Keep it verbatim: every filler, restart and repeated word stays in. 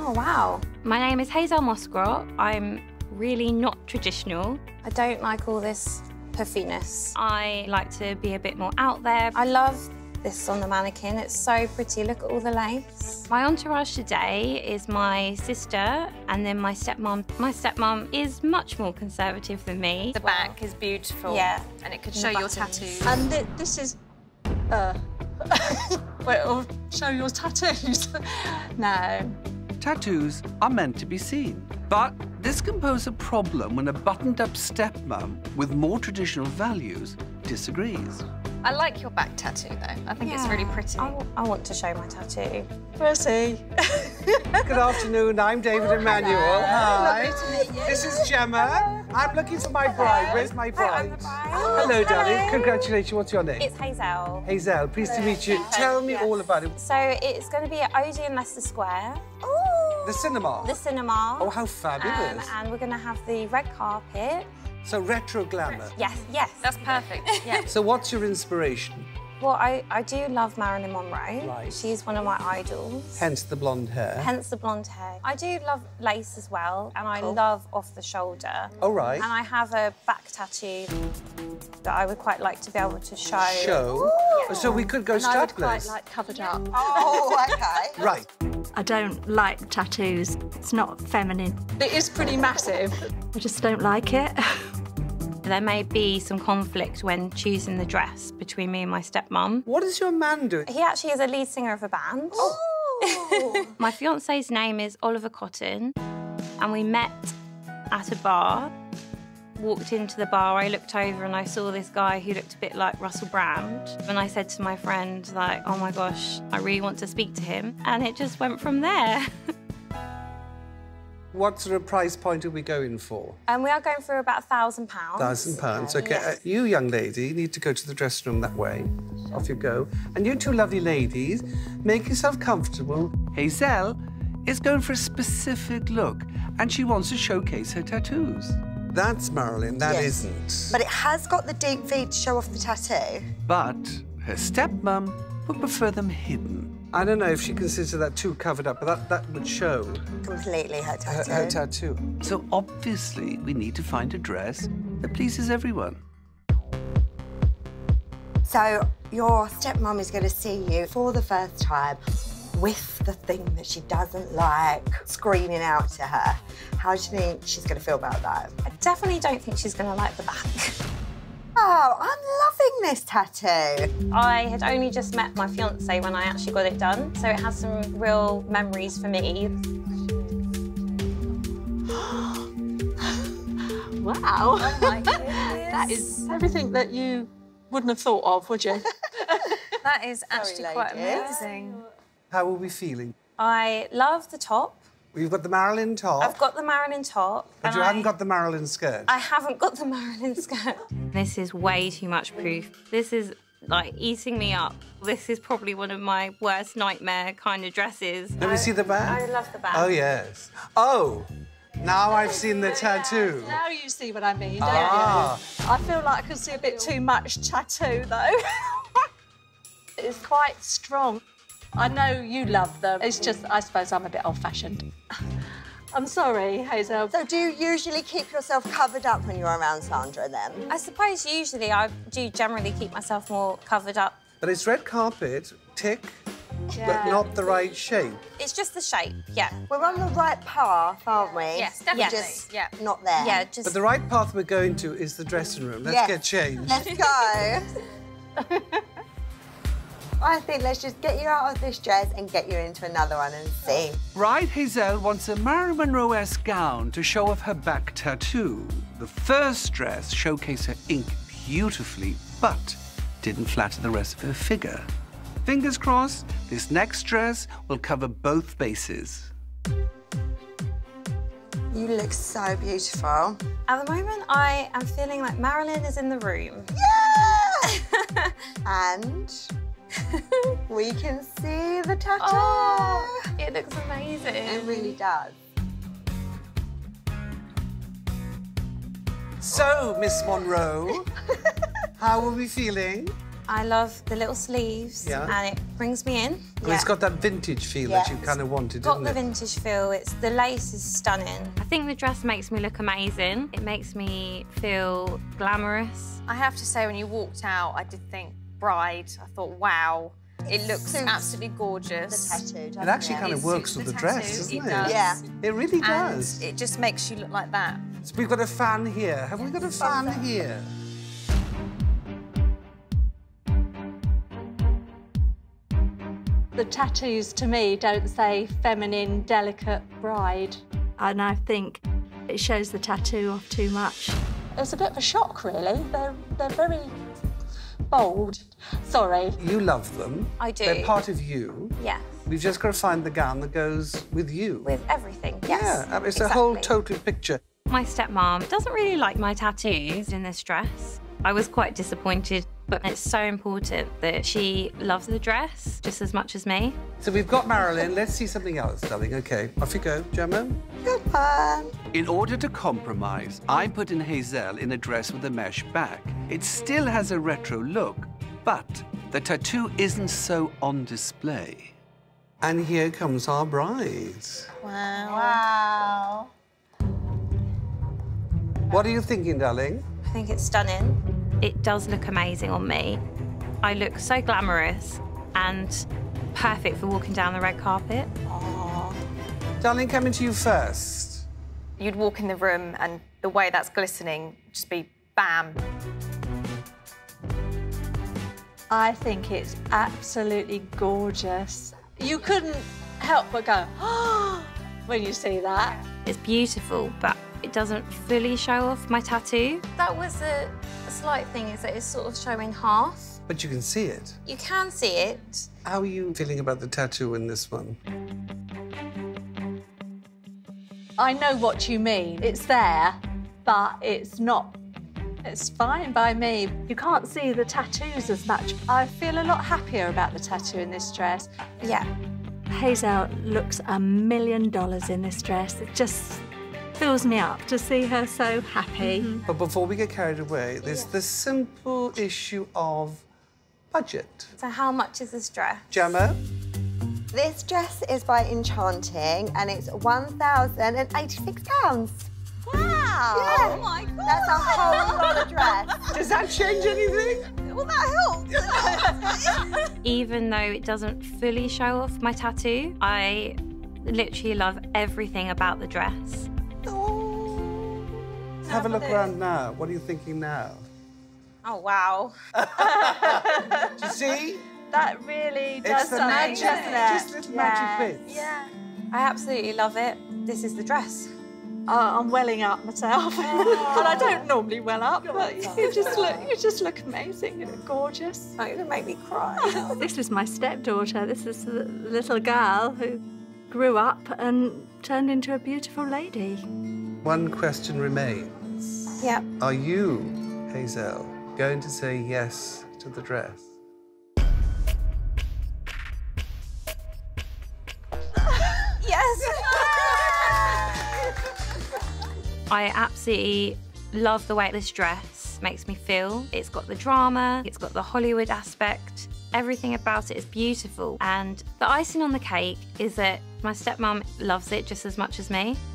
Oh, wow. My name is Hazelle Mosgrot. I'm really not traditional. I don't like all this puffiness. I like to be a bit more out there. I love this on the mannequin. It's so pretty. Look at all the lace. My entourage today is my sister and then my stepmom. My stepmom is much more conservative than me. The back is beautiful. Yeah. And it could show your tattoos. And th this is... Uh... Wait, or show your tattoos. No. Tattoos are meant to be seen. But this can pose a problem when a buttoned-up stepmom with more traditional values disagrees. I like your back tattoo, though. I think Yeah. it's really pretty. I, I want to show my tattoo. Where's he? Good afternoon, I'm David Oh, Emmanuel. hello. Hi. Lovely to meet you. This is Gemma. I'm looking for my bride. Where's my bride? I'm the bride. Hello, darling. Congratulations. What's your name? It's Hazelle. Hazelle. Pleased to meet you. Tell me Yes. all about it. So it's going to be at Odeon Leicester Square. The cinema. The cinema. Oh, how Um, fabulous. and we're going to have the red carpet. So retro glamour. Yes, yes. That's perfect. Yeah. So what's your inspiration? Well, I, I do love Marilyn Monroe. Right. She's one of my idols. Hence the blonde hair. Hence the blonde hair. I do love lace as well, and I Cool. love off the shoulder. Oh, right. And I have a back tattoo that I would quite like to be able to show. Show. Yeah. So we could go And I would quite strapless. like covered up. Oh, okay. Right. I don't like tattoos. It's not feminine. It is pretty massive. I just don't like it. There may be some conflict when choosing the dress between me and my stepmom. What does your man do? He actually is a lead singer of a band. Oh. My fiance's name is Oliver Cotton, and we met at a bar. Walked into the bar, I looked over and I saw this guy who looked a bit like Russell Brand. And I said to my friend, like, oh my gosh, I really want to speak to him. And it just went from there. What sort of price point are we going for? And we are going for about a thousand pounds. Thousand pounds. Okay, Yes. uh, you young lady need to go to the dressing room that way. Off you go. And you two lovely ladies, make yourself comfortable. Hazelle is going for a specific look, and she wants to showcase her tattoos. That's Marilyn, that Yes. isn't. But it has got the deep V to show off the tattoo. But her stepmom would prefer them hidden. I don't know if she considers that too covered up, but that, that would show Completely her her, tattoo. her tattoo. So obviously, we need to find a dress that pleases everyone. So your stepmom is going to see you for the first time with the thing that she doesn't like screaming out to her. How do you think she's going to feel about that? I definitely don't think she's going to like the back. Oh, I'm loving this tattoo. I had only just met my fiance when I actually got it done, so it has some real memories for me. Wow. Oh my goodness. That is everything that you wouldn't have thought of, would you? That is actually quite ladies. amazing. How are we feeling? I love the top. We've got the Marilyn top, I've got the Marilyn top. but and you I, haven't got the Marilyn skirt. I haven't got the Marilyn skirt. This is way too much proof. This is like eating me up. This is probably one of my worst nightmare kind of dresses. Let me see the back. I love the back. Oh, yes. Oh, now I've seen the tattoo. Now you see what I mean, don't Ah. you? I feel like I can see a bit too much tattoo, though. It's quite strong. I know you love them. It's just, I suppose I'm a bit old-fashioned. I'm sorry, Hazelle. So do you usually keep yourself covered up when you're around Sandra, then? I suppose usually I do generally keep myself more covered up. But it's red carpet, tick, but Yeah. not the right shape. It's just the shape, yeah. We're on the right path, aren't we? Yes, definitely. Just Yeah. not there. Yeah, just... But the right path we're going to is the dressing room. Let's Yes. get changed. Let's go. I think let's just get you out of this dress and get you into another one and see. Bride Hazelle wants a Marilyn Monroe-esque gown to show off her back tattoo. The first dress showcased her ink beautifully, but didn't flatter the rest of her figure. Fingers crossed, this next dress will cover both bases. You look so beautiful. At the moment, I am feeling like Marilyn is in the room. Yeah! And we can see the tattoo. Oh, it looks amazing. It really does. So, Miss Monroe, how are we feeling? I love the little sleeves, Yeah. and it brings me in. Well, It's got that vintage feel Yeah. that you kind of wanted, Got didn't the it? vintage feel. It's the lace is stunning. I think the dress makes me look amazing. It makes me feel glamorous. I have to say, when you walked out, I did think bride. I thought, wow, it looks suits absolutely gorgeous. The tattoo, doesn't It actually it? kind It of works suits with the the dress, tattoo, doesn't it it? does. Yeah. It really And does. it just makes you look like that. So we've got a fan here. Have we got a fan here? The tattoos, to me, don't say feminine, delicate bride. And I think it shows the tattoo off too much. It's a bit of a shock, really. They're, they're very bold. Sorry. You love them. I do. They're part of you. Yes. We've just got to find the gown that goes with you. With everything, yes. Yeah, it's a whole exactly. total picture. My stepmom doesn't really like my tattoos in this dress. I was quite disappointed, but it's so important that she loves the dress just as much as me. So we've got Marilyn. Let's see something else, darling. OK, off you go, Gemma. Good one. In order to compromise, I put in Hazelle in a dress with a mesh back. It still has a retro look, but the tattoo isn't so on display. And here comes our bride. Wow. What are you thinking, darling? I think it's stunning. It does look amazing on me. I look so glamorous and perfect for walking down the red carpet. Darling, coming to you first. You'd walk in the room and the way that's glistening, just be bam. I think it's absolutely gorgeous. You couldn't help but go, oh, when you see that. It's beautiful, but it doesn't fully show off my tattoo. That was a, a slight thing, is that it's sort of showing half. But you can see it. You can see it. How are you feeling about the tattoo in this one? I know what you mean. It's there, but it's not. It's fine by me. You can't see the tattoos as much. I feel a lot happier about the tattoo in this dress. Yeah. Hazelle looks a million dollars in this dress. It just fills me up to see her so happy. Mm-hmm. But before we get carried away, there's the simple issue of budget. So how much is this dress? Gemma? This dress is by Enchanting and it's one thousand eighty-six pounds. Wow! Yeah. Oh my God! That's a whole lot of dress. Does that change anything? Well, that helps. Even though it doesn't fully show off my tattoo, I literally love everything about the dress. Oh. Have a look around now. What are you thinking now? Oh, wow. Do you see? That really does It's the something, magic, doesn't it? just little magic bits. Yeah. I absolutely love it. This is the dress. Oh, I'm welling up myself. And I don't normally well up, but you just look you just look amazing. You look gorgeous. Oh, you're gonna make me cry. This is my stepdaughter. This is the little girl who grew up and turned into a beautiful lady. One question remains. Yeah. Are you, Hazelle, going to say yes to the dress? Yes. I absolutely love the way this dress makes me feel. It's got the drama, it's got the Hollywood aspect. Everything about it is beautiful. And the icing on the cake is that my stepmom loves it just as much as me.